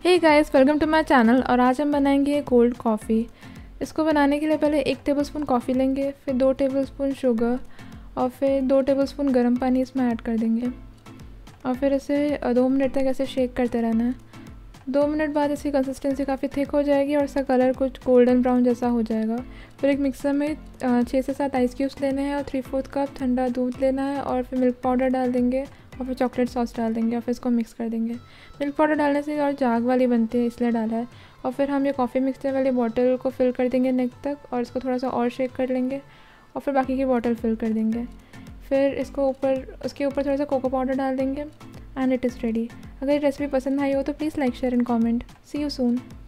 Hey guys, welcome to my channel. और आज हम बनाएंगे कोल्ड कॉफ़ी। इसको बनाने के लिए पहले 1 टेबलस्पून कॉफ़ी लेंगे, फिर 2 टेबलस्पून शुगर और फिर 2 टेबलस्पून गर्म पानी इसमें ऐड कर देंगे और फिर इसे 2 मिनट तक ऐसे शेक करते रहना है। 2 मिनट बाद इसकी कंसिस्टेंसी काफ़ी थिक हो जाएगी और इसका कलर कुछ गोल्डन ब्राउन जैसा हो जाएगा। फिर एक मिक्सर में 6 से 7 आइस क्यूब्स लेने हैं और 3/4 कप ठंडा दूध लेना है और फिर मिल्क पाउडर डाल देंगे और फिर चॉकलेट सॉस डाल देंगे और फिर इसको मिक्स कर देंगे। मिल्क पाउडर डालने से और झाग वाली बनती है, इसलिए डाला है। और फिर हम ये कॉफ़ी मिक्सचर वाली बॉटल को फिल कर देंगे नेक तक और इसको थोड़ा सा और शेक कर लेंगे और फिर बाकी की बॉटल फिल कर देंगे। फिर उसके ऊपर थोड़ा सा कोको पाउडर डाल देंगे एंड इट इज़ रेडी। अगर ये रेसिपी पसंद आई हो तो please like share and comment. See you soon.